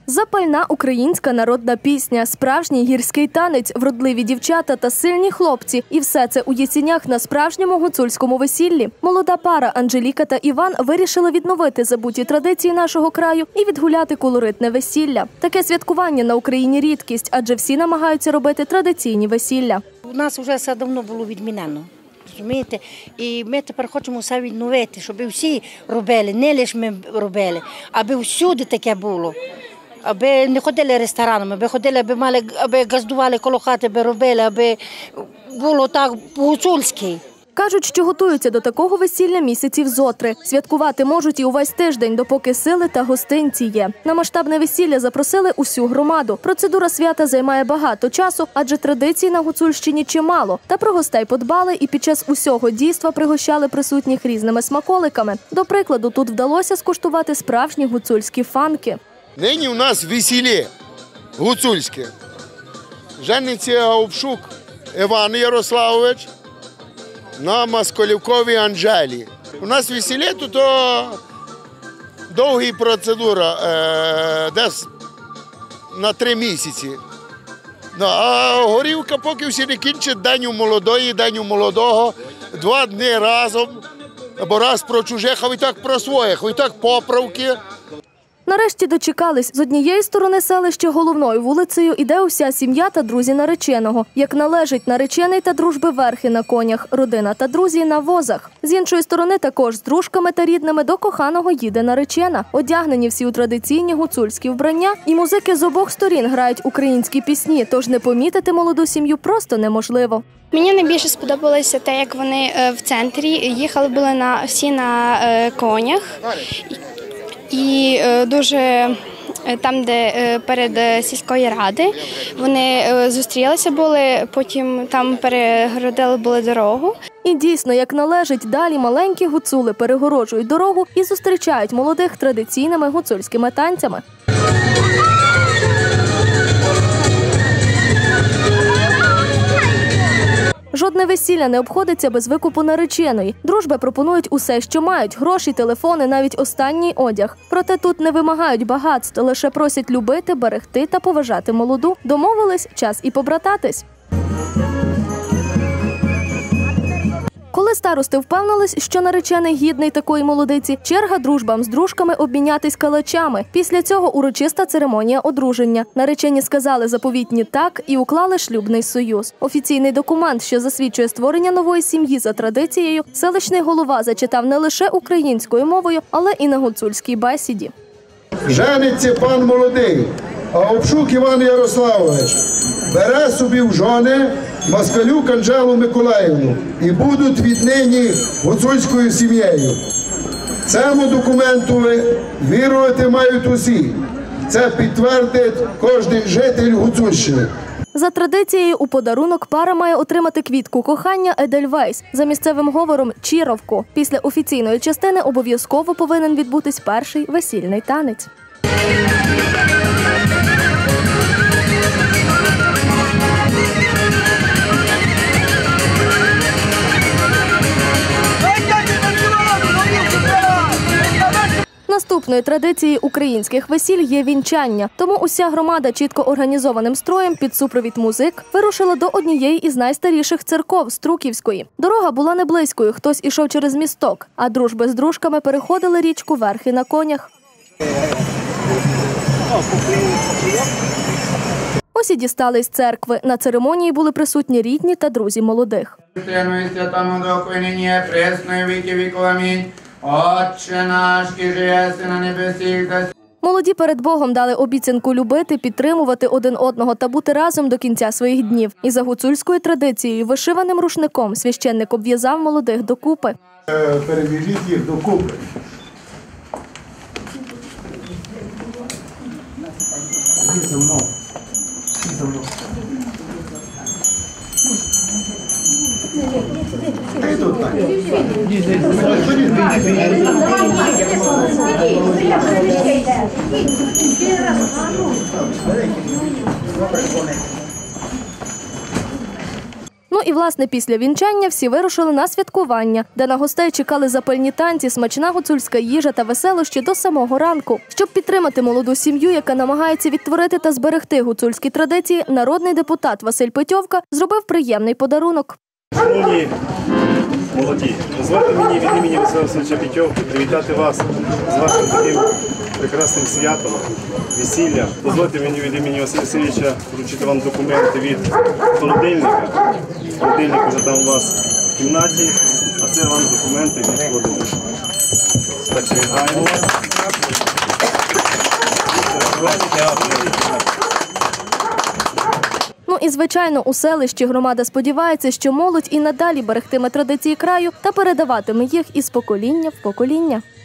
Запальна українська народна пісня, справжній гірський танець, вродливі дівчата та сильні хлопці. І все це у Ясінях на справжньому гуцульському весіллі. Молода пара Анжеліка та Іван вирішили відновити забуті традиції нашого краю і відгуляти колоритне весілля. Таке святкування на Україні рідкість, адже всі намагаються робити традиційні весілля. У нас вже все давно було відмінено. Розумієте? І ми тепер хочемо все відновити, щоб всі робили, не лише ми робили, аби всюди таке було. Аби не ходили ресторанами, аби ходили, аби газдували коло хати, аби робили, аби було так по-гуцульськи. Кажуть, що готуються до такого весілля місяців зотри. Святкувати можуть і увесь тиждень, допоки сили та гостинці є. На масштабне весілля запросили усю громаду. Процедура свята займає багато часу, адже традицій на Гуцульщині чимало. Та про гостей подбали і під час усього дійства пригощали присутніх різними смаколиками. До прикладу, тут вдалося скуштувати справжні гуцульські фанки. Нині у нас весілля гуцульське. Жениться Говшук Іван Ярославович на Москалівковій Анжелі. У нас весілля тут довга процедура, десь на 3 місяці. А горілка поки всі не кінчать день у молодої, день у молодого, 2 дні разом, або раз про чужих, а ви так про своїх, ви так поправки. Нарешті дочекались. З однієї сторони селища головною вулицею іде уся сім'я та друзі нареченого. Як належить, наречений та дружби верхи на конях, родина та друзі на возах. З іншої сторони також з дружками та рідними до коханого їде наречена. Одягнені всі у традиційні гуцульські вбрання. І музики з обох сторін грають українські пісні, тож не помітити молоду сім'ю просто неможливо. Мені найбільше сподобалося те, як вони в центрі їхали були всі на конях. І дуже там, де перед сільською ради, вони зустрілися були, потім там перегородили були дорогу. І дійсно, як належить, далі маленькі гуцули перегороджують дорогу і зустрічають молодих традиційними гуцульськими танцями. Жодне весілля не обходиться без викупу нареченої. Дружби пропонують усе, що мають – гроші, телефони, навіть останній одяг. Проте тут не вимагають багатств, лише просять любити, берегти та поважати молоду. Домовились – час і побрататись. Коли старости впевнились, що наречений гідний такої молодиці, черга дружбам з дружками обмінятись калачами. Після цього урочиста церемонія одруження. Наречені сказали заповітні «так» і уклали шлюбний союз. Офіційний документ, що засвідчує створення нової сім'ї за традицією, селищний голова зачитав не лише українською мовою, але і на гуцульській бесіді. Жениться пан молодий, Говшук Іван Ярославович, бере собі в жони Москалюк Анжелу Миколаївну і будуть віднині гуцульською сім'єю. Цьому документу вірувати мають усі. Це підтвердить кожен житель Гуцульщини. За традицією, у подарунок пара має отримати квітку кохання Едельвейс, за місцевим говором – чіровку. Після офіційної частини обов'язково повинен відбутись перший весільний танець. Наступною традицією українських весіль є вінчання. Тому уся громада чітко організованим строєм під супровід музик вирушила до однієї із найстаріших церков – Струківської. Дорога була не близькою, хтось ішов через місток, а дружби з дружками переходили річку верхи на конях. Ось і дістались церкви. На церемонії були присутні рідні та друзі молодих. Отче наш, кіже єси на небесіх. Молоді перед Богом дали обіцянку любити, підтримувати один одного та бути разом до кінця своїх днів. І за гуцульською традицією вишиваним рушником священник обв'язав молодих докупи. Перев'яжіть їх докупи. Іди за мною. Іди за мною. Ну і, власне, після вінчання всі вирушили на святкування, де на гостей чекали запальні танці, смачна гуцульська їжа та веселощі до самого ранку. Щоб підтримати молоду сім'ю, яка намагається відтворити та зберегти гуцульські традиції, народний депутат Василь Петьовка зробив приємний подарунок. Шановні молоді, дозвольте мені від імені Василя Васильовича Петьовки привітати вас з вашим таким прекрасним святом, весілля. Дозвольте мені від імені Василя Васильовича вручити вам документи від холодильника. Холодильник вже там у вас в кімнаті, а це вам документи від холодильника. Так що вітаємо вас. Ну і, звичайно, у селищі громада сподівається, що молодь і надалі берегтиме традиції краю та передаватиме їх із покоління в покоління.